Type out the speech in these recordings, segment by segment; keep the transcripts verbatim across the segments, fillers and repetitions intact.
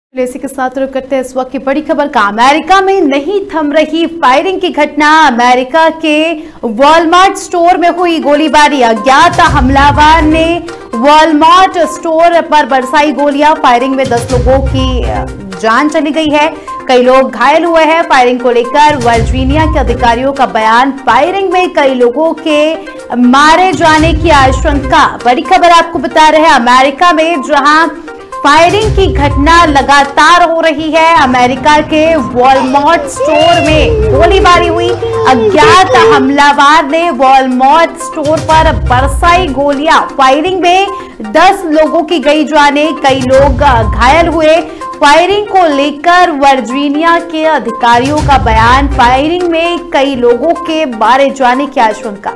इसी के साथ रुक करते हैं इस वक्त की बड़ी खबर का। अमेरिका में नहीं थम रही फायरिंग की घटना। अमेरिका के वॉलमार्ट स्टोर में हुई गोलीबारी। अज्ञात हमलावर ने वॉलमार्ट स्टोर पर बरसाई गोलियां। फायरिंग में दस लोगों की जान चली गई है, कई लोग घायल हुए हैं। फायरिंग को लेकर वर्जीनिया के अधिकारियों का बयान। फायरिंग में कई लोगों के मारे जाने की आशंका। बड़ी खबर आपको बता रहे हैं, अमेरिका में जहां फायरिंग की घटना लगातार हो रही है, अमेरिका के वॉलमार्ट स्टोर में गोलीबारी हुई। अज्ञात हमलावर ने वॉलमार्ट स्टोर पर बरसाई गोलियां। फायरिंग में दस लोगों की गई जाने, कई लोग घायल हुए। फायरिंग को लेकर वर्जीनिया के अधिकारियों का बयान। फायरिंग में कई लोगों के मारे जाने की आशंका।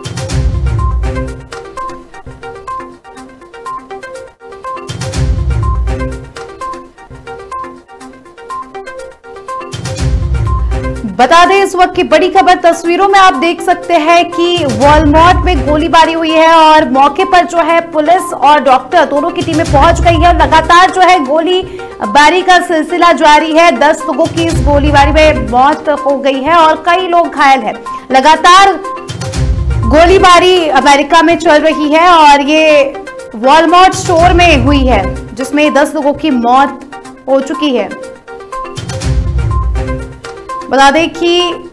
बता दें इस वक्त की बड़ी खबर, तस्वीरों में आप देख सकते हैं कि वॉलमार्ट में गोलीबारी हुई है और मौके पर जो है पुलिस और डॉक्टर दोनों की टीमें पहुंच गई है। लगातार जो है गोलीबारी का सिलसिला जारी है। दस लोगों की इस गोलीबारी में मौत हो गई है और कई लोग घायल हैं। लगातार गोलीबारी अमेरिका में चल रही है और ये वॉलमार्ट स्टोर में हुई है, जिसमें दस लोगों की मौत हो चुकी है। बता दें कि